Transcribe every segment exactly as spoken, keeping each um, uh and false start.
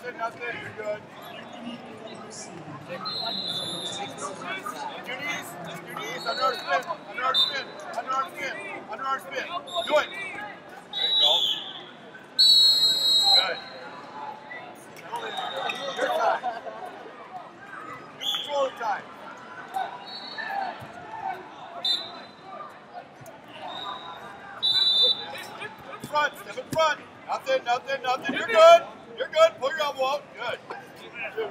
nothing, nothing. You're good. Your knees, your knees, under our spin, under our spin, under our spin, under our spin. Do it. There you go. Good. Your time. You control the time. In front, step in front. Nothing, nothing, nothing. You're good. You're good. Pull your elbow out. Good. Two.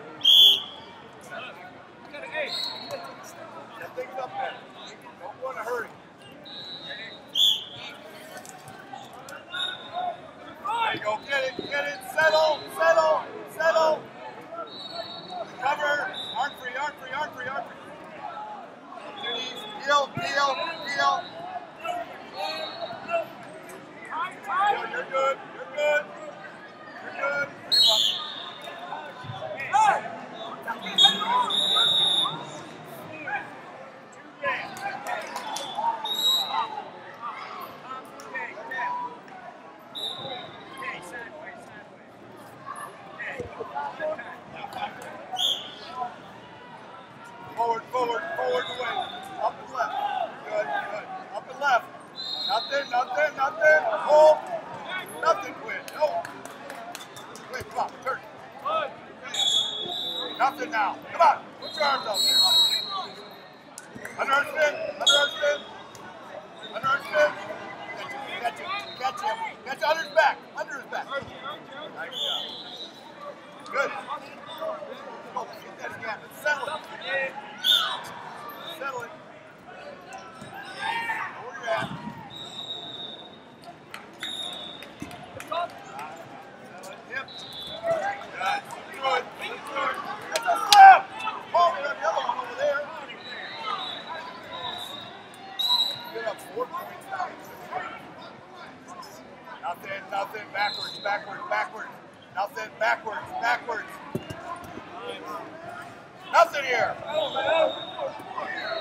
Set things up there. Don't go in a hurry. There you go. Get it, get it. Settle, settle, settle. Cover. Arm free, arm free, arm free, arm free. Your knees. Heel, heel, heel. Heel, you're good. You're good. You're good. You're up. Forward, forward, forward, away. Up and left. Good, good. Up and left. Nothing, nothing, nothing. Hold. Nothing, Quinn. No. Wait, come on. Turn. Nothing now. Come on. Put your arms out there. Under our spin. Under our spin. Under our spin. Catch him. Catch him. Catch him. Under his back. Under his back. Nice job. Good. Go. Get that again. Let's settle it. Settle it. Where you at? Yep. Good. Good. Good. That's a slap. Oh, we got the other one over there. Get up four points now. Nothing, nothing. Backwards, backwards, backwards. Nothing, backwards, backwards. Nothing here.